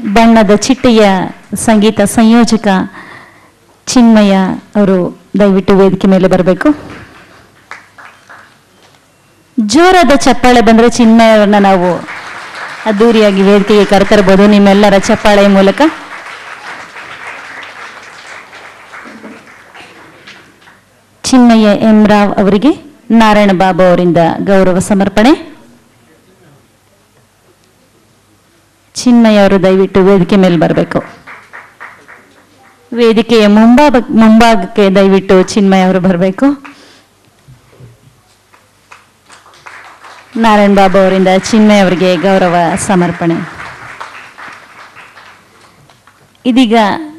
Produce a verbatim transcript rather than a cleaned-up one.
ಬಣ್ಣದ ಚಿಟ್ಟೆಯ ಸಂಗೀತ ಸಂಯೋಜಕ ಚಿನ್ಮಯ ಅವರು ದಯವಿಟ್ಟು ವೇದಿಕೆ ಮೇಲೆ ಬರಬೇಕು. ಜೋರಾದ ಚಪ್ಪಾಳೆ ಬಂದರೆ ಚಿನ್ಮಯ ಅವ್ರನ್ನ ನಾವು ಅದ್ದೂರಿಯಾಗಿ ವೇದಿಕೆಗೆ ಕರೆತರಬಹುದು ನಿಮ್ಮೆಲ್ಲರ ಚಪ್ಪಾಳೆಯ ಮೂಲಕ. ಚಿನ್ಮಯ ಎಂ ರಾವ್ ಅವರಿಗೆ ನಾರಾಯಣ ಬಾಬು ಅವರಿಂದ ಗೌರವ ಸಮರ್ಪಣೆ. ಚಿನ್ಮಯ ಅವರು ದಯವಿಟ್ಟು ವೇದಿಕೆ ಮೇಲೆ ಬರಬೇಕು. ವೇದಿಕೆಯ ಮುಂಭಾಗ ಮುಂಭಾಗಕ್ಕೆ ದಯವಿಟ್ಟು ಚಿನ್ಮಯ ಅವರು ಬರಬೇಕು. ನಾರಾಯಣ ಬಾಬು ಅವರಿಂದ ಚಿನ್ಮಯ ಅವರಿಗೆ ಗೌರವ ಸಮರ್ಪಣೆ. ಇದೀಗ